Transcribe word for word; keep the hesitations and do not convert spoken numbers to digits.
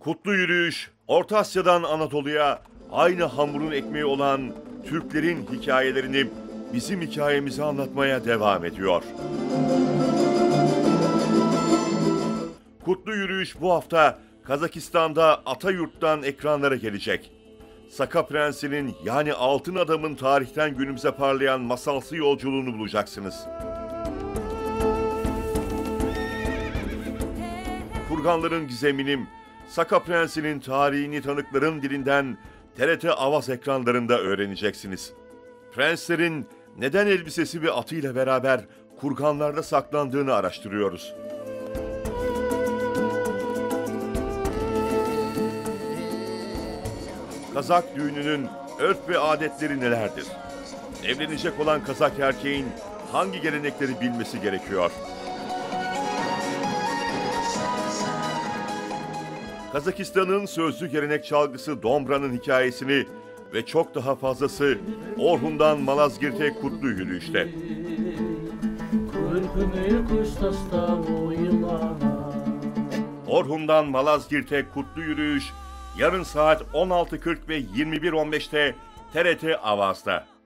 Kutlu yürüyüş, Orta Asya'dan Anadolu'ya aynı hamurun ekmeği olan Türklerin hikayelerini bizim hikayemizi anlatmaya devam ediyor. Kutlu yürüyüş bu hafta Kazakistan'da Atayurt'tan ekranlara gelecek. Saka Prensi'nin yani Altın Adam'ın tarihten günümüze parlayan masalsı yolculuğunu bulacaksınız. Kurganların gizemini, Saka Prensi'nin tarihini tanıkların dilinden T R T Avaz ekranlarında öğreneceksiniz. Prenslerin neden elbisesi ve atıyla beraber kurganlarda saklandığını araştırıyoruz. Kazak düğününün örf ve adetleri nelerdir? Evlenecek olan Kazak erkeğin hangi gelenekleri bilmesi gerekiyor? Kazakistan'ın sözlü gelenek çalgısı Dombra'nın hikayesini ve çok daha fazlası Orhun'dan Malazgirt'e kutlu yürüyüşte. Orhun'dan Malazgirt'e kutlu yürüyüş yarın saat on altı kırk ve yirmi bir on beşte T R T Avaz'da.